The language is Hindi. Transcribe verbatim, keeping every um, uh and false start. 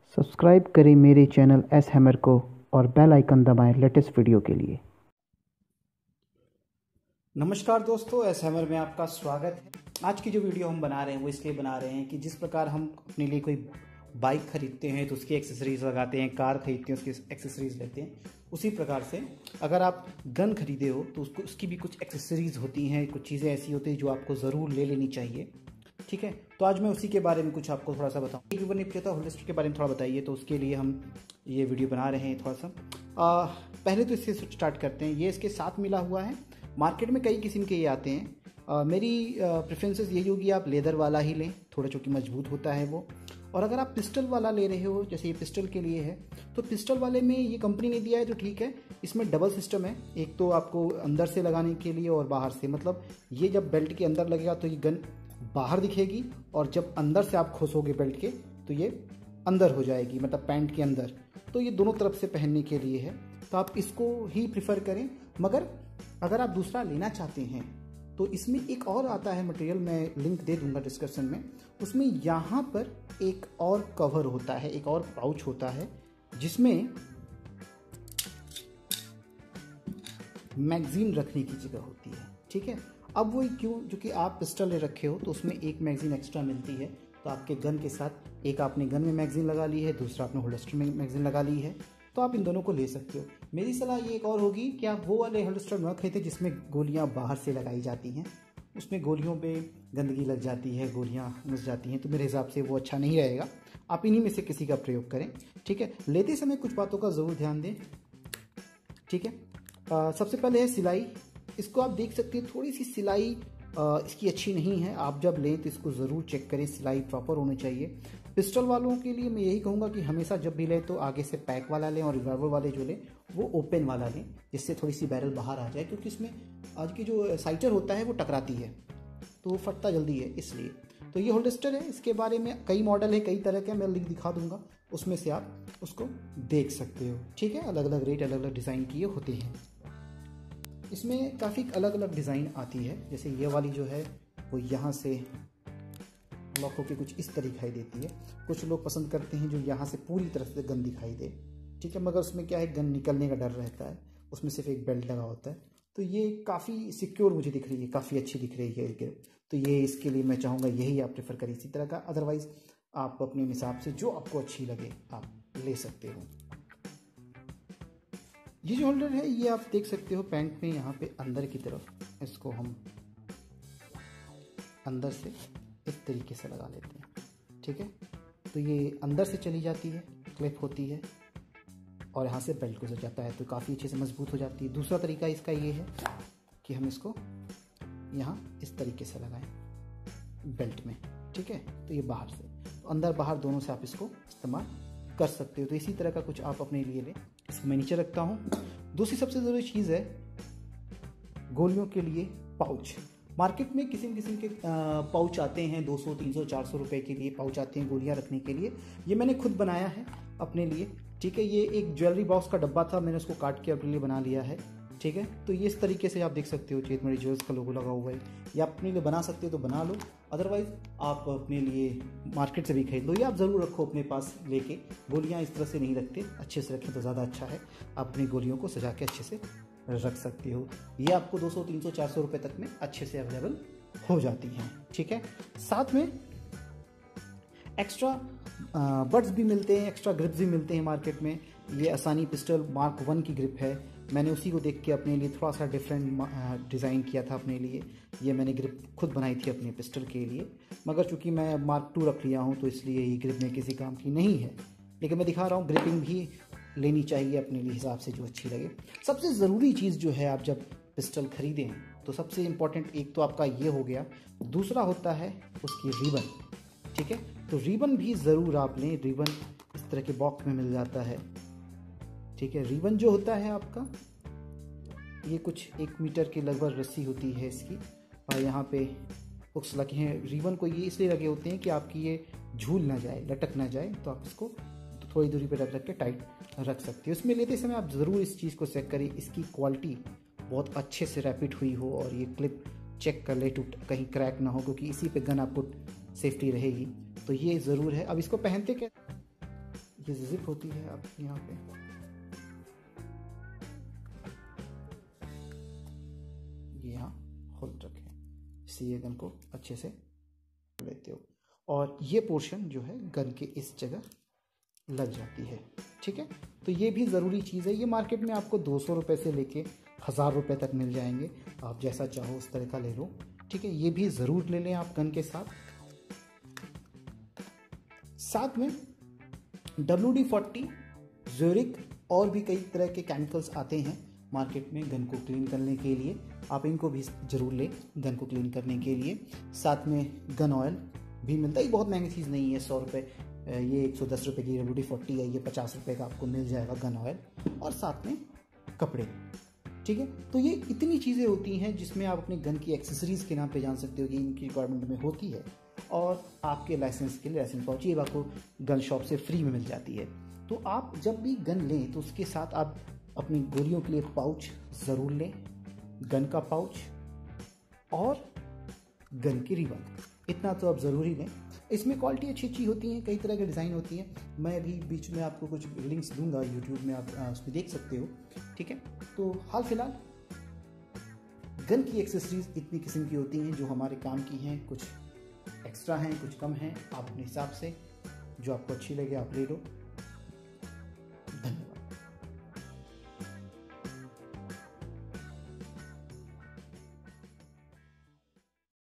सब्सक्राइब करें मेरे चैनल एस हैमर को और बेल आइकन दबाएं लेटेस्ट वीडियो के लिए। नमस्कार दोस्तों, एस हैमर में आपका स्वागत है। आज की जो वीडियो हम बना रहे हैं वो इसलिए बना रहे हैं कि जिस प्रकार हम अपने लिए कोई बाइक खरीदते हैं तो उसकी एक्सेसरीज लगाते हैं, कार खरीदते हैं उसकी एक्सेसरीज लेते हैं, उसी प्रकार से अगर आप गन खरीदे हो तो उसको उसकी भी कुछ एक्सेसरीज होती हैं, कुछ चीज़ें ऐसी होती हैं जो आपको ज़रूर ले लेनी चाहिए। ठीक है, तो आज मैं उसी के बारे में कुछ आपको थोड़ा सा बताऊँ। एक व्यूवर ने पूछा था होलिस्टर के बारे में थोड़ा बताइए, तो उसके लिए हम ये वीडियो बना रहे हैं। थोड़ा सा आ, पहले तो इससे स्टार्ट करते हैं। ये इसके साथ मिला हुआ है। मार्केट में कई किस्म के ये आते हैं। आ, मेरी प्रेफरेंसेस यही होगी आप लेदर वाला ही लें, थोड़ा चूँकि मजबूत होता है वो। और अगर आप पिस्टल वाला ले रहे हो, जैसे ये पिस्टल के लिए है, तो पिस्टल वाले में ये कंपनी ने दिया है तो ठीक है। इसमें डबल सिस्टम है, एक तो आपको अंदर से लगाने के लिए और बाहर से। मतलब ये जब बेल्ट के अंदर लगेगा तो ये गन बाहर दिखेगी, और जब अंदर से आप खोसोगे बेल्ट के तो ये अंदर हो जाएगी, मतलब पैंट के अंदर। तो ये दोनों तरफ से पहनने के लिए है, तो आप इसको ही प्रिफर करें। मगर अगर आप दूसरा लेना चाहते हैं तो इसमें एक और आता है मटेरियल, मैं लिंक दे दूंगा डिस्क्रिप्शन में। उसमें यहाँ पर एक और कवर होता है, एक और पाउच होता है जिसमें मैगजीन रखने की जगह होती है। ठीक है, अब वो क्यों, जो कि आप पिस्टल ले रखे हो तो उसमें एक मैगजीन एक्स्ट्रा मिलती है, तो आपके गन के साथ एक आपने गन में मैगजीन लगा ली है, दूसरा आपने होल्डर में मैगजीन लगा ली है, तो आप इन दोनों को ले सकते हो। मेरी सलाह ये एक और होगी कि आप वो वाले होल्डर न खरीदें जिसमें गोलियां बाहर से लगाई जाती हैं। उसमें गोलियों पे गंदगी लग जाती है, गोलियां घुस जाती हैं, तो मेरे हिसाब से वो अच्छा नहीं रहेगा। आप इन्हीं में से किसी का प्रयोग करें। ठीक है, लेते समय कुछ बातों का ज़रूर ध्यान दें। ठीक है, आ, सबसे पहले है सिलाई। इसको आप देख सकते हैं, थोड़ी सी सिलाई आ, इसकी अच्छी नहीं है। आप जब लें तो इसको ज़रूर चेक करें, सिलाई प्रॉपर होनी चाहिए। पिस्टल वालों के लिए मैं यही कहूँगा कि हमेशा जब भी लें तो आगे से पैक वाला लें, और रिवॉल्वर वाले जो लें वो ओपन वाला लें, जिससे थोड़ी सी बैरल बाहर आ जाए, क्योंकि इसमें आज की जो साइटर होता है वो टकराती है तो वो फटता जल्दी है, इसलिए। तो ये होल्डर है, इसके बारे में कई मॉडल है, कई तरह के, मैं लिंक दिखा दूंगा, उसमें से आप उसको देख सकते हो। ठीक है, अलग अलग रेट, अलग अलग डिज़ाइन किए होते हैं। इसमें काफ़ी अलग अलग डिज़ाइन आती है। जैसे ये वाली जो है वो यहाँ से लॉक होकर कुछ इस तरह दिखाई देती है। कुछ लोग पसंद करते हैं जो यहाँ से पूरी तरह से गन दिखाई दे। ठीक है, मगर उसमें क्या है, गन निकलने का डर रहता है, उसमें सिर्फ एक बेल्ट लगा होता है। तो ये काफ़ी सिक्योर मुझे दिख रही है, काफ़ी अच्छी दिख रही है। तो ये इसके लिए मैं चाहूँगा यही आप प्रेफर करें इसी तरह का। अदरवाइज़ आप अपने हिसाब से जो आपको अच्छी लगे आप ले सकते हो। ये जो होल्डर है ये आप देख सकते हो पैंट में, यहाँ पे अंदर की तरफ इसको हम अंदर से इस तरीके से लगा लेते हैं। ठीक है, तो ये अंदर से चली जाती है, क्लिप होती है, और यहाँ से बेल्ट गुजर जाता है, तो काफ़ी अच्छे से मजबूत हो जाती है। दूसरा तरीका इसका ये है कि हम इसको यहाँ इस तरीके से लगाएं बेल्ट में। ठीक है, तो ये बाहर से, तो अंदर बाहर दोनों से आप इसको इस्तेमाल कर सकते हो। तो इसी तरह का कुछ आप अपने लिए लें। इसको मैं नीचे रखता हूँ। दूसरी सबसे ज़रूरी चीज़ है गोलियों के लिए पाउच। मार्केट में किस्म किस्म के पाउच आते हैं, दो सौ, तीन सौ, चार सौ रुपए के लिए पाउच आते हैं गोलियां रखने के लिए। ये मैंने खुद बनाया है अपने लिए। ठीक है, ये एक ज्वेलरी बॉक्स का डब्बा था, मैंने उसको काट के अपने लिए बना लिया है। ठीक है, तो ये इस तरीके से आप देख सकते हो, चेत मेरी ज्वेल्स का लोगो लगा हुआ है। या अपने लिए बना सकते हो तो बना लो, अदरवाइज आप अपने लिए मार्केट से भी खरीद लो। ये आप ज़रूर रखो अपने पास लेके। गोलियाँ इस तरह से नहीं रखते, अच्छे से रखें तो ज़्यादा अच्छा है। आप अपनी गोलियों को सजा के अच्छे से रख सकते हो। ये आपको दो सौ, तीन सौ, चार सौ रुपये तक में अच्छे से अवेलेबल हो जाती हैं। ठीक है, साथ में एक्स्ट्रा बड्स भी मिलते हैं, एक्स्ट्रा ग्रिप्स भी मिलते हैं मार्केट में। ये आसानी पिस्टल मार्क वन की ग्रिप है, मैंने उसी को देख के अपने लिए थोड़ा सा डिफरेंट डिज़ाइन किया था अपने लिए। ये मैंने ग्रिप खुद बनाई थी अपने पिस्टल के लिए, मगर चूंकि मैं मार्क टू रख लिया हूँ तो इसलिए ये ग्रिप में किसी काम की नहीं है। लेकिन मैं दिखा रहा हूँ, ग्रिपिंग भी लेनी चाहिए अपने लिए हिसाब से जो अच्छी लगे। सबसे ज़रूरी चीज़ जो है, आप जब पिस्टल खरीदें तो सबसे इम्पॉर्टेंट एक तो आपका ये हो गया, दूसरा होता है उसकी रिबन। ठीक है, तो रिबन भी ज़रूर आप लें। रिबन इस तरह के बॉक्स में मिल जाता है। ठीक है, रिबन जो होता है आपका, ये कुछ एक मीटर की लगभग रस्सी होती है इसकी, और यहाँ पे हुक्स लगे हैं। रिबन को ये इसलिए लगे होते हैं कि आपकी ये झूल ना जाए, लटक ना जाए, तो आप इसको थोड़ी दूरी पे रख रख के टाइट रख सकते हो। इसमें लेते समय आप ज़रूर इस चीज़ को चेक करें, इसकी क्वालिटी बहुत अच्छे से रैपिड हुई हो, और ये क्लिप चेक कर ले, टूट कहीं क्रैक ना हो, क्योंकि इसी पे गन आपको सेफ्टी रहेगी। तो ये ज़रूर है। अब इसको पहनते क्या, ये जिप होती है आपकी यहाँ पे, ये यहाँ होल रखे, इससे ये गन को अच्छे से लेते हो और ये पोर्शन जो है गन के इस जगह लग जाती है। ठीक है, तो ये भी ज़रूरी चीज़ है। ये मार्केट में आपको दो सौ रुपये से लेके हज़ार रुपये तक मिल जाएंगे, आप जैसा चाहो उस तरह का ले लो। ठीक है, ये भी ज़रूर ले लें आप गन के साथ। साथ में डब्ल्यू डी फोर्टी, ज़्यूरिक और भी कई तरह के केमिकल्स आते हैं मार्केट में गन को क्लीन करने के लिए, आप इनको भी ज़रूर लें गन को क्लीन करने के लिए। साथ में गन ऑयल भी मिलता है, ये बहुत महंगी चीज़ नहीं है, सौ रुपये, ये एक सौ दस रुपये की डब्ल्यू डी फोर्टी है, ये पचास रुपये का आपको मिल जाएगा गन ऑयल, और साथ में कपड़े। ठीक है, तो ये इतनी चीज़ें होती हैं जिसमें आप अपने गन की एक्सेसरीज़ के नाम पे जान सकते हो कि इनकी रिक्वायरमेंट में होती है, और आपके लाइसेंस के लिए लाइसेंस पाउच ये आपको गन शॉप से फ्री में मिल जाती है। तो आप जब भी गन लें तो उसके साथ आप अपनी गोलियों के लिए पाउच ज़रूर लें, गन का पाउच और गन की रिबन, इतना तो आप ज़रूरी लें। इसमें क्वालिटी अच्छी अच्छी होती है, कई तरह के डिज़ाइन होती हैं, मैं अभी बीच में आपको कुछ लिंक्स दूंगा यूट्यूब में, आप उसमें देख सकते हो। ठीक है, तो हाल फिलहाल गन की एक्सेसरीज इतनी किस्म की होती हैं जो हमारे काम की हैं, कुछ एक्स्ट्रा हैं कुछ कम हैं, आप अपने हिसाब से जो आपको अच्छी लगे आप ले लो।